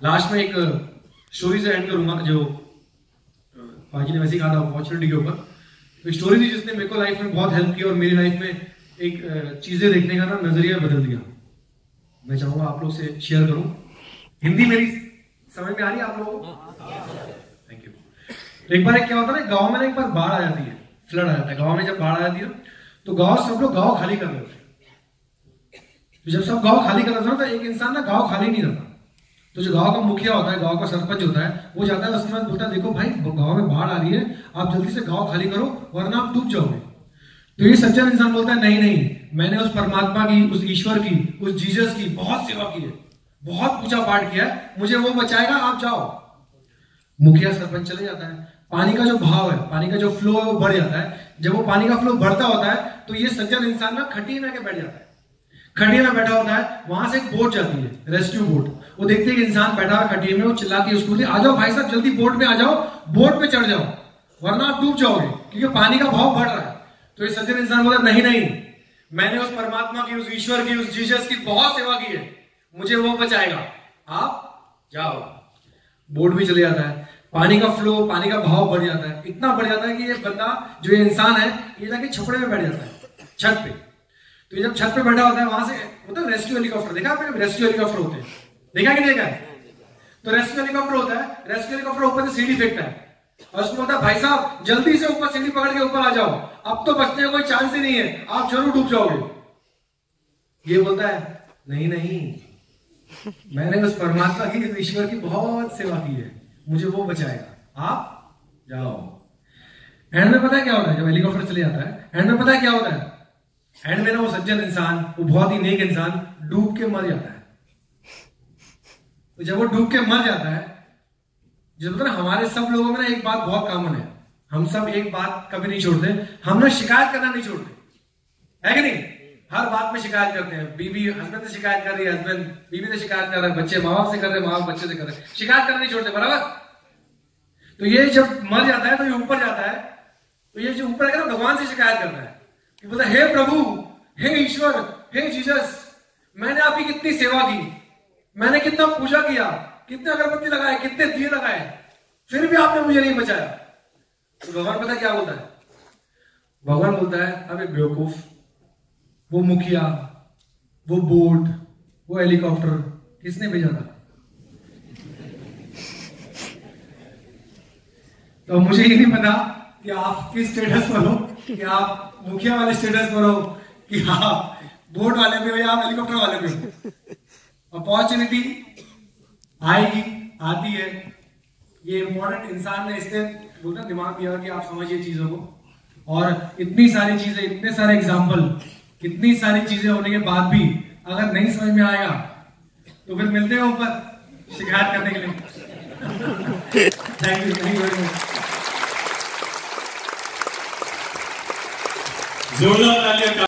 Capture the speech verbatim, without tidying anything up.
Last में एक story से एंड करूंगा जो पाजी ने वैसे कहा था अपॉर्चुनिटी के ऊपर। तो स्टोरी थी जिसने मेरे को लाइफ में बहुत हेल्प की और मेरी लाइफ में एक चीजें देखने का ना नजरिया बदल दिया। मैं चाहूंगा आप लोग से शेयर करूं। हिंदी मेरी समझ में आ रही है आप लोगों को? Thank you. तो एक बार एक क्या होता है ना, गांव में ना एक बार बाढ़ आ जाती है, फ्लड आ जाता है। गांव में जब बाढ़ आ जाती है तो गांव सब लोग गांव खाली कर रहे होते हैं। तो जब सब गांव खाली कर रहे होते हैं तो एक इंसान ना गांव खाली नहीं रहता। तो जो गांव का मुखिया होता है, गांव का सरपंच होता है, वो जाता है उसके बाद बोलता है देखो भाई गांव में बाढ़ आ रही है, आप जल्दी से गांव खाली करो वरना आप डूब जाओगे। तो ये सज्जन इंसान बोलता है नहीं नहीं, मैंने उस परमात्मा की, उस ईश्वर की, उस जीसस की बहुत सेवा की है, बहुत पूजा पाठ किया है, मुझे वो बचाएगा, आप जाओ। मुखिया सरपंच चले जाता है। पानी का जो भाव है, पानी का जो फ्लो है वो बढ़ जाता है। जब वो पानी का फ्लो बढ़ता होता है तो ये सज्जन इंसान ना खटिया में बैठ जाता है। खटिया में बैठा होता है, वहां से एक बोट जाती है, रेस्क्यू बोट। वो देखते हैं कि इंसान बैठा है खटिया में, वो चिल्लाती है उसको, आ जाओ भाई साहब जल्दी बोट में आ जाओ, बोट पे चढ़ जाओ वरना आप डूब जाओगे क्योंकि पानी का भाव बढ़ रहा है। तो ये सज्जन इंसान बोला नहीं नहीं, मैंने उस परमात्मा की, उस ईश्वर की, उस जीसस की बहुत सेवा की है, मुझे वो बचाएगा, आप जाओ। बोट भी चले जाता है, पानी का फ्लो, पानी का भाव बढ़ जाता है, इतना बढ़ जाता है कि ये बंदा, जो ये इंसान है, ये जाके छपड़े में बैठ जाता है, छत पे। तो ये जब छत पे बैठा होता है, वहां से होता है रेस्क्यू हेलीकॉप्टर, देखा आपने? रेस्क्यू हेलीकॉप्टर होते हैं, देखा कि नहीं देखा? तो रेस्क्यू हेलीकॉप्टर होता है, रेस्क्यू हेलीकॉप्टर ऊपर से सीढ़ी फेंकता है और उसको बोलता है भाई साहब जल्दी से ऊपर सीढ़ी पकड़ के ऊपर आ जाओ, अब तो बचने का कोई चांस ही नहीं है, आप जरूर डूब जाओगे। ये बोलता है नहीं नहीं, मैंने उस परमात्मा की, ईश्वर की बहुत सेवा की है, मुझे वो बचाएगा, आप जाओ। एंड में पता है क्या होता है? जब हेलीकॉप्टर चले जाता है, एंड में पता है क्या होता है? एंड में ना वो सज्जन इंसान, वो बहुत ही नेक इंसान डूब के मर जाता है। तो जब वो डूब के मर जाता है, जो पता ना, हमारे सब लोगों में ना एक बात बहुत कॉमन है, हम सब एक बात कभी नहीं छोड़ते, हम ना शिकायत करना नहीं छोड़ते, है कि नहीं? हर बात में शिकायत करते हैं। बीवी हस्बैंड से शिकायत कर रही है, हस्बैंड बीवी से शिकायत कर रहा है, बच्चे माँ बाप से कर रहे हैं, माँ बाप बच्चे से कर रहे हैं, शिकायत करना नहीं छोड़ते, बराबर? तो ये जब मर जाता है तो ये ऊपर जाता है, तो ये जो ऊपर है ना भगवान से शिकायत करता है कि बोलता हे प्रभु, हे ईश्वर, हे जीसस, मैंने आपकी कितनी सेवा की, मैंने कितना पूजा किया, कितने अगरबत्ती लगाए, कितने दिए लगाए, फिर भी आपने मुझे नहीं बचाया। तो भगवान पता क्या बोलता है? भगवान बोलता है अबे बेवकूफ, वो मुखिया, वो बोट, वो हेलीकॉप्टर किसने भेजा था? तो मुझे ये नहीं पता कि आप किस स्टेटस पर हो, कि आप मुखिया वाले स्टेटस पर हो, कि आप बोट वाले पे हो या आप हेलीकॉप्टर वाले पे हो। अपॉर्चुनिटी आएगी, आती है। ये इंपॉर्टेंट इंसान ने इसने बोलता दिमाग दिया कि आप समझिए चीजों को। और इतनी सारी चीजें, इतने सारे एग्जाम्पल, इतनी सारी चीजें होने के बाद भी अगर नहीं समझ में आएगा तो फिर मिलते हैं ऊपर शिकायत करने के लिए। Thank you, thank you very much. जोरदार तालियां।